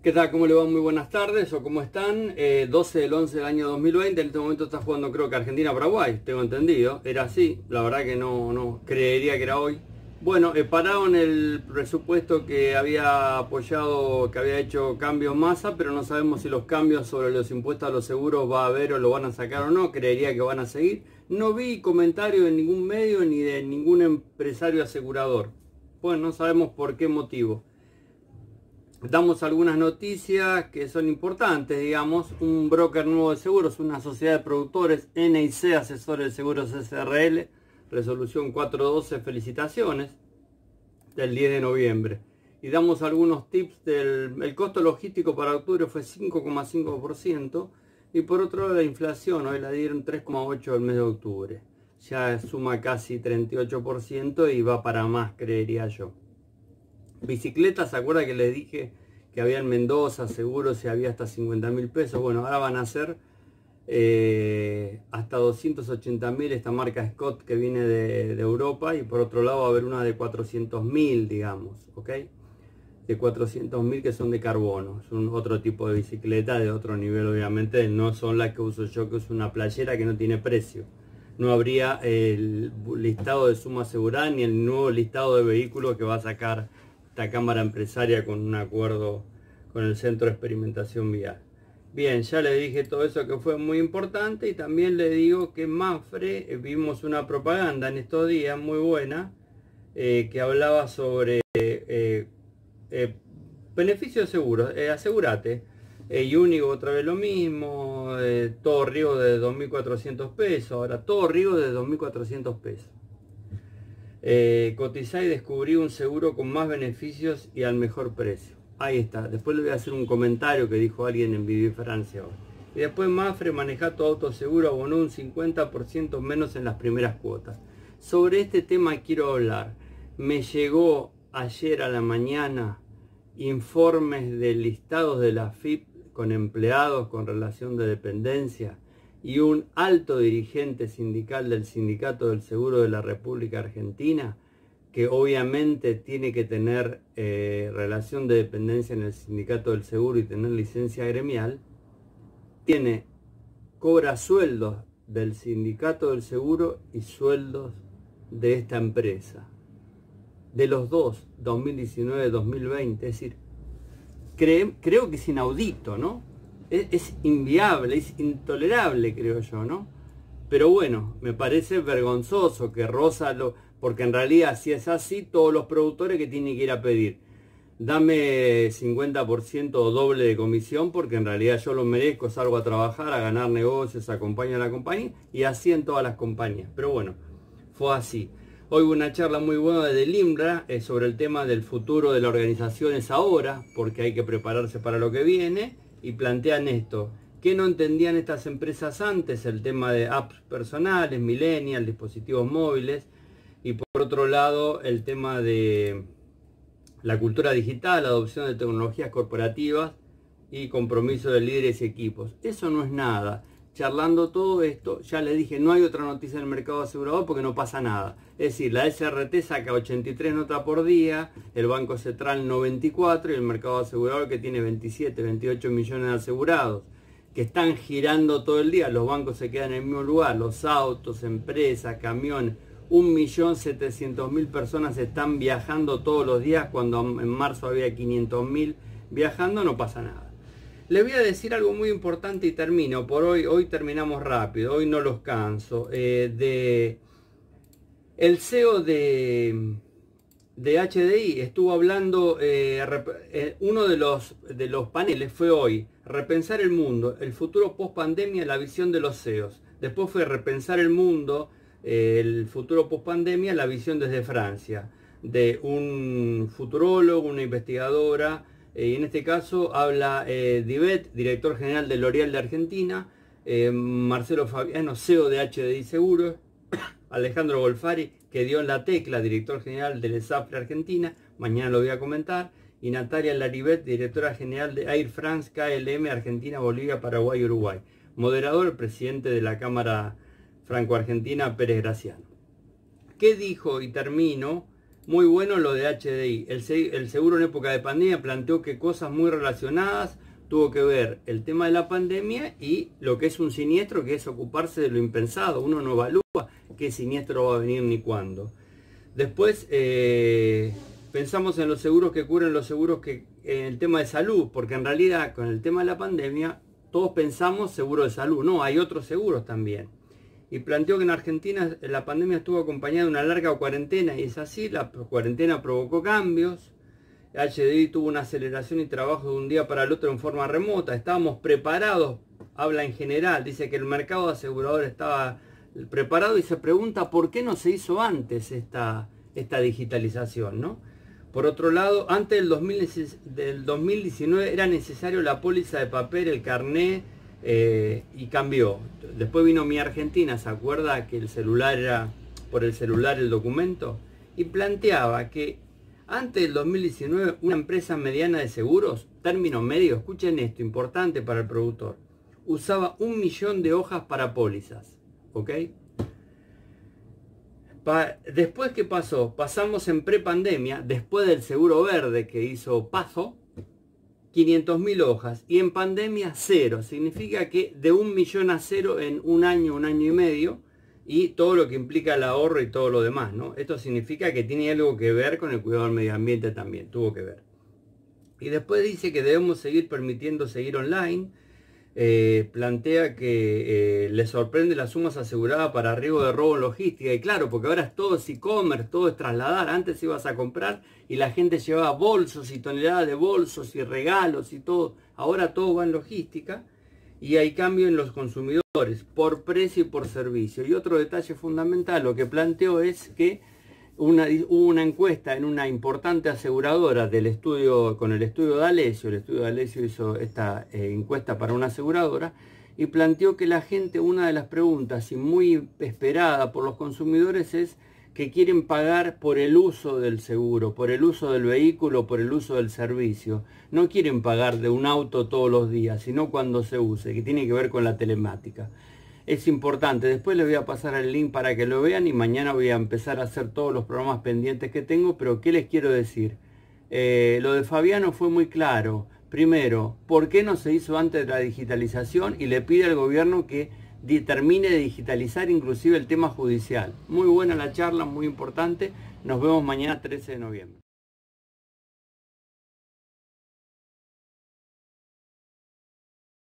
¿Qué tal? ¿Cómo le va? Muy buenas tardes, o ¿cómo están? 12 del 11 del año 2020, en este momento está jugando creo que Argentina-Paraguay, tengo entendido. Era así, la verdad que no creería que era hoy. Bueno, pararon el presupuesto que había apoyado, que había hecho cambios Massa, pero no sabemos si los cambios sobre los impuestos a los seguros va a haber o lo van a sacar o no, creería que van a seguir. No vi comentarios en ningún medio ni de ningún empresario asegurador. Bueno, no sabemos por qué motivo. Damos algunas noticias que son importantes, digamos. Un broker nuevo de seguros, una sociedad de productores, NIC Asesores de Seguros SRL, resolución 412, felicitaciones, del 10 de noviembre. Y damos algunos tips el costo logístico para octubre fue 5,5%, y por otro lado la inflación, hoy la dieron 3,8% el mes de octubre. Ya suma casi 38% y va para más, creería yo. Bicicletas, ¿se acuerda que les dije que había en Mendoza seguros y había hasta 50.000 pesos? Bueno, ahora van a ser hasta 280.000 esta marca Scott que viene de Europa, y por otro lado va a haber una de 400.000, digamos, ¿ok? De 400.000 que son de carbono, es otro tipo de bicicleta de otro nivel, obviamente, no son las que uso yo, que es una playera que no tiene precio. No habría el listado de suma asegurada ni el nuevo listado de vehículos que va a sacar esta cámara empresaria con un acuerdo con el Centro de Experimentación Vial. Bien, ya le dije todo eso que fue muy importante, y también le digo que Mapfre, vimos una propaganda en estos días muy buena que hablaba sobre beneficios seguros, asegúrate. Único otra vez lo mismo, todo Río de 2.400 pesos, ahora todo Río de 2.400 pesos. Cotizá y descubrí un seguro con más beneficios y al mejor precio. Ahí está. Después le voy a hacer un comentario que dijo alguien en Viví Francia hoy. Y después Mapfre, maneja tu auto seguro, abonó un 50% menos en las primeras cuotas. Sobre este tema quiero hablar. Me llegó ayer a la mañana informes de listados de la AFIP con empleados con relación de dependencia, y un alto dirigente sindical del Sindicato del Seguro de la República Argentina, que obviamente tiene que tener relación de dependencia en el Sindicato del Seguro y tener licencia gremial, cobra sueldos del Sindicato del Seguro y sueldos de esta empresa. De los dos, 2019-2020, es decir, creo que es inaudito, ¿no? Es inviable, es intolerable, creo yo, ¿no? Pero bueno, me parece vergonzoso que roza porque en realidad, si es así, todos los productores que tienen que ir a pedir, dame 50% o doble de comisión, porque en realidad yo lo merezco, salgo a trabajar, a ganar negocios, acompaño a la compañía, y así en todas las compañías. Pero bueno, fue así. Hoy hubo una charla muy buena de Limbra sobre el tema del futuro de la organización es ahora, porque hay que prepararse para lo que viene, y plantean esto. ¿Qué no entendían estas empresas antes? El tema de apps personales, millennial, dispositivos móviles, y por otro lado el tema de la cultura digital, adopción de tecnologías corporativas y compromiso de líderes y equipos. Eso no es nada. Charlando todo esto, ya les dije, no hay otra noticia en el mercado asegurador porque no pasa nada. Es decir, la SRT saca 83 notas por día, el Banco Central 94 y el mercado asegurador que tiene 27, 28 millones de asegurados, que están girando todo el día. Los bancos se quedan en el mismo lugar, los autos, empresas, camiones. 1.700.000 personas están viajando todos los días, cuando en marzo había 500.000 viajando, no pasa nada. Les voy a decir algo muy importante y termino por hoy. Hoy terminamos rápido, hoy no los canso. El CEO de HDI estuvo hablando, uno de los paneles fue hoy, repensar el mundo, el futuro post pandemia, la visión de los CEOs. Después fue repensar el mundo, el futuro post pandemia, la visión desde Francia, de un futurólogo, una investigadora. Y en este caso habla Divet, director general de L'Oréal de Argentina, Marcelo Fabiano, CEO de HDI Seguros, Alejandro Golfari, que dio en la tecla, director general del ESAFRE Argentina, mañana lo voy a comentar, y Natalia Larivet, directora general de Air France KLM Argentina, Bolivia, Paraguay y Uruguay. Moderador, el presidente de la Cámara Franco-Argentina, Pérez Graciano. ¿Qué dijo? Y termino. Muy bueno lo de HDI. El seguro en época de pandemia planteó que cosas muy relacionadas tuvo que ver el tema de la pandemia y lo que es un siniestro, que es ocuparse de lo impensado. Uno no evalúa qué siniestro va a venir ni cuándo. Después pensamos en los seguros que cubren los seguros que en el tema de salud, porque en realidad con el tema de la pandemia todos pensamos seguro de salud. No, hay otros seguros también. Y planteó que en Argentina la pandemia estuvo acompañada de una larga cuarentena, y es así, la cuarentena provocó cambios. HDI tuvo una aceleración y trabajo de un día para el otro en forma remota. Estábamos preparados, habla en general, dice que el mercado de aseguradores estaba preparado y se pregunta por qué no se hizo antes esta digitalización, ¿no? Por otro lado, antes del 2019 era necesario la póliza de papel, el carné, y cambió. Después vino Mi Argentina, ¿se acuerda que el celular era por el celular el documento? Y planteaba que antes del 2019 una empresa mediana de seguros, término medio, escuchen esto, importante para el productor, usaba 1 millón de hojas para pólizas, ¿ok? Después, ¿qué pasó? Pasamos en prepandemia, después del seguro verde que hizo Pazo, 500.000 hojas, y en pandemia 0. Significa que de 1 millón a 0 en un año y medio, y todo lo que implica el ahorro y todo lo demás, ¿no? Esto significa que tiene algo que ver con el cuidado del medio ambiente también, tuvo que ver. Y después dice que debemos seguir permitiendo seguir online. Plantea que le sorprende las sumas aseguradas para riesgo de robo en logística, y claro, porque ahora es todo e-commerce, todo es trasladar. Antes ibas a comprar y la gente llevaba bolsos y toneladas de bolsos y regalos y todo, ahora todo va en logística, y hay cambio en los consumidores por precio y por servicio. Y otro detalle fundamental, lo que planteó es que hubo una encuesta en una importante aseguradora del estudio, con el estudio de Alessio. El estudio de Alessio hizo esta encuesta para una aseguradora y planteó que la gente, una de las preguntas y muy esperada por los consumidores, es que quieren pagar por el uso del seguro, por el uso del vehículo, por el uso del servicio. No quieren pagar de un auto todos los días, sino cuando se use, que tiene que ver con la telemática. Es importante. Después les voy a pasar el link para que lo vean, y mañana voy a empezar a hacer todos los programas pendientes que tengo. Pero ¿qué les quiero decir? Lo de Fabiano fue muy claro. Primero, ¿por qué no se hizo antes de la digitalización? Y le pide al gobierno que termine de digitalizar inclusive el tema judicial. Muy buena la charla, muy importante. Nos vemos mañana 13 de noviembre.